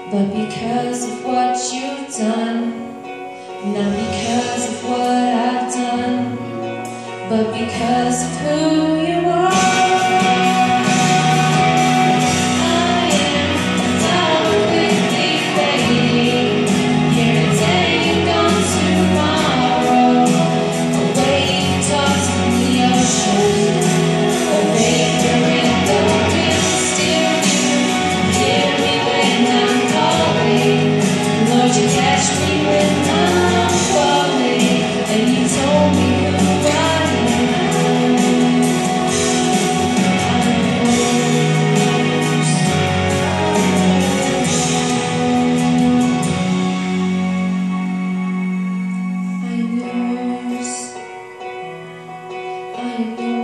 but because of what you've done. Not because of what I've done, but because of who you are. I am a dollar quickly fading. You're a day gone tomorrow. A wave tossed in the ocean. A vapor in the wind. Still you hear me when I'm calling. Lord, you catch me when I'm falling. And you told me who I am. I'm yours.